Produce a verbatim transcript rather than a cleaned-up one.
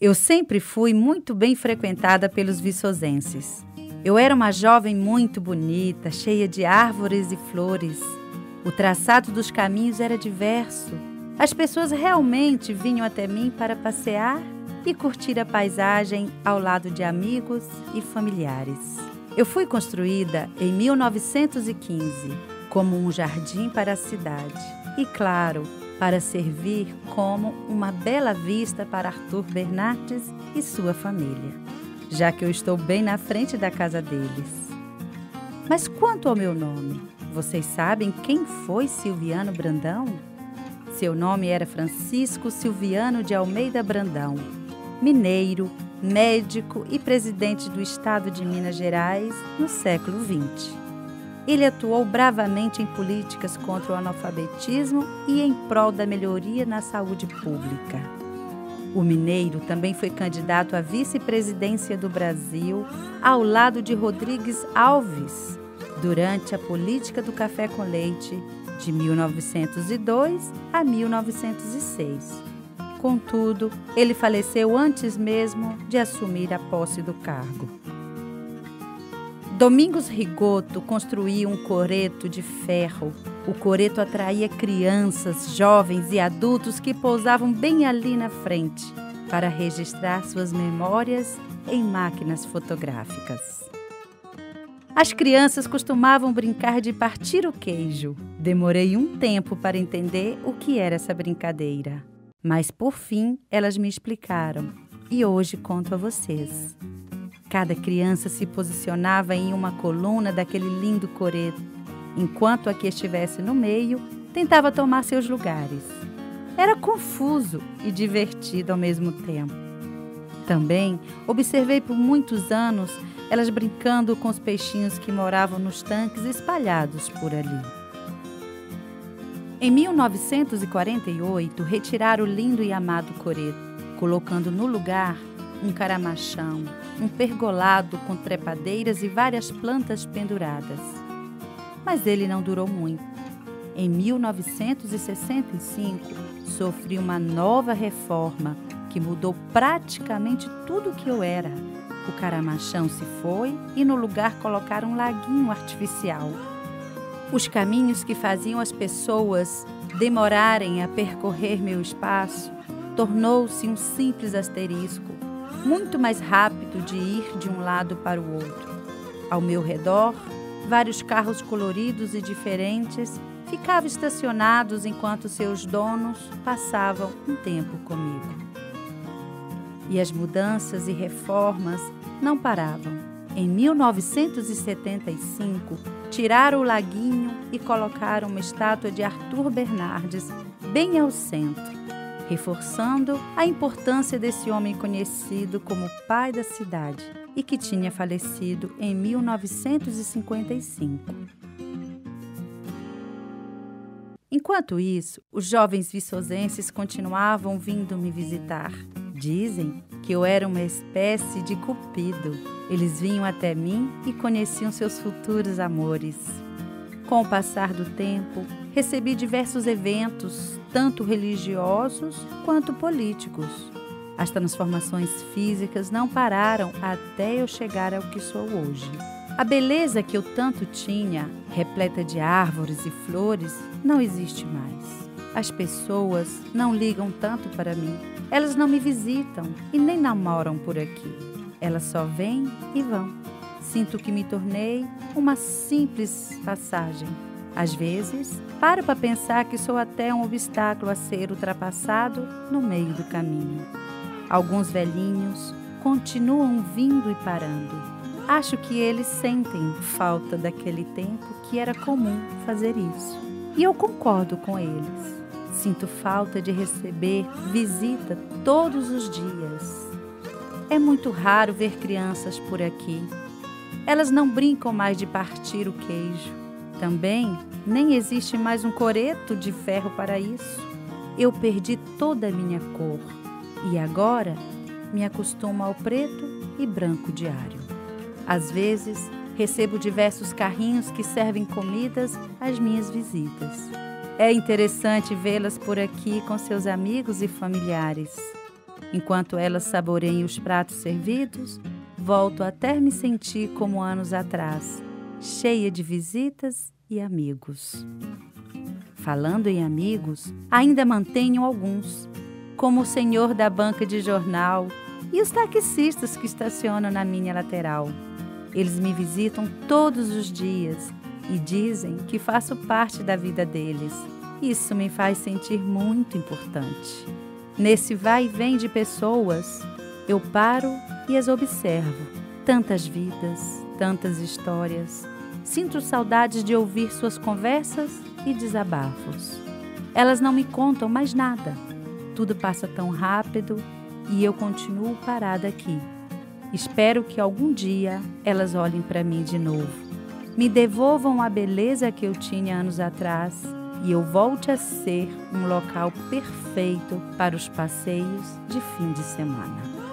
Eu sempre fui muito bem frequentada pelos viçosenses. Eu era uma jovem muito bonita, cheia de árvores e flores. O traçado dos caminhos era diverso. As pessoas realmente vinham até mim para passear e curtir a paisagem ao lado de amigos e familiares. Eu fui construída em mil novecentos e quinze como um jardim para a cidade e, claro, para servir como uma bela vista para Arthur Bernardes e sua família, já que eu estou bem na frente da casa deles. Mas quanto ao meu nome, vocês sabem quem foi Silviano Brandão? Seu nome era Francisco Silviano de Almeida Brandão, mineiro, médico e presidente do estado de Minas Gerais no século vinte. Ele atuou bravamente em políticas contra o analfabetismo e em prol da melhoria na saúde pública. O mineiro também foi candidato à vice-presidência do Brasil ao lado de Rodrigues Alves durante a política do café com leite de mil novecentos e dois a mil novecentos e seis. Contudo, ele faleceu antes mesmo de assumir a posse do cargo. Domingos Rigoto construiu um coreto de ferro. O coreto atraía crianças, jovens e adultos que pousavam bem ali na frente para registrar suas memórias em máquinas fotográficas. As crianças costumavam brincar de partir o queijo. Demorei um tempo para entender o que era essa brincadeira, mas por fim elas me explicaram e hoje conto a vocês. Cada criança se posicionava em uma coluna daquele lindo coreto, enquanto a que estivesse no meio tentava tomar seus lugares. Era confuso e divertido ao mesmo tempo. Também observei por muitos anos elas brincando com os peixinhos que moravam nos tanques espalhados por ali. Em mil novecentos e quarenta e oito, retiraram o lindo e amado coreto, colocando no lugar um caramachão, um pergolado com trepadeiras e várias plantas penduradas. Mas ele não durou muito. Em mil novecentos e sessenta e cinco, sofri uma nova reforma que mudou praticamente tudo o que eu era. O caramachão se foi e no lugar colocaram um laguinho artificial. Os caminhos que faziam as pessoas demorarem a percorrer meu espaço tornou-se um simples asterisco, muito mais rápido de ir de um lado para o outro. Ao meu redor, vários carros coloridos e diferentes ficavam estacionados enquanto seus donos passavam um tempo comigo. E as mudanças e reformas não paravam. Em mil novecentos e setenta e cinco, tiraram o laguinho e colocaram uma estátua de Arthur Bernardes bem ao centro, reforçando a importância desse homem conhecido como pai da cidade e que tinha falecido em mil novecentos e cinquenta e cinco. Enquanto isso, os jovens viçosenses continuavam vindo me visitar. Dizem que eu era uma espécie de cupido. Eles vinham até mim e conheciam seus futuros amores. Com o passar do tempo, recebi diversos eventos, tanto religiosos quanto políticos. As transformações físicas não pararam até eu chegar ao que sou hoje. A beleza que eu tanto tinha, repleta de árvores e flores, não existe mais. As pessoas não ligam tanto para mim. Elas não me visitam e nem namoram por aqui. Elas só vêm e vão. Sinto que me tornei uma simples passagem. Às vezes, paro para pensar que sou até um obstáculo a ser ultrapassado no meio do caminho. Alguns velhinhos continuam vindo e parando. Acho que eles sentem falta daquele tempo que era comum fazer isso. E eu concordo com eles. Sinto falta de receber visita todos os dias. É muito raro ver crianças por aqui. Elas não brincam mais de partir o queijo. Também nem existe mais um coreto de ferro para isso. Eu perdi toda a minha cor e agora me acostumo ao preto e branco diário. Às vezes, recebo diversos carrinhos que servem comidas às minhas visitas. É interessante vê-las por aqui com seus amigos e familiares. Enquanto elas saboreiam os pratos servidos, volto até me sentir como anos atrás, cheia de visitas e amigos. Falando em amigos, ainda mantenho alguns, como o senhor da banca de jornal e os taxistas que estacionam na minha lateral. Eles me visitam todos os dias e dizem que faço parte da vida deles. Isso me faz sentir muito importante. Nesse vai e vem de pessoas, eu paro e as observo. Tantas vidas, tantas histórias. Sinto saudades de ouvir suas conversas e desabafos. Elas não me contam mais nada. Tudo passa tão rápido e eu continuo parada aqui. Espero que algum dia elas olhem para mim de novo, me devolvam a beleza que eu tinha anos atrás e eu volte a ser um local perfeito para os passeios de fim de semana.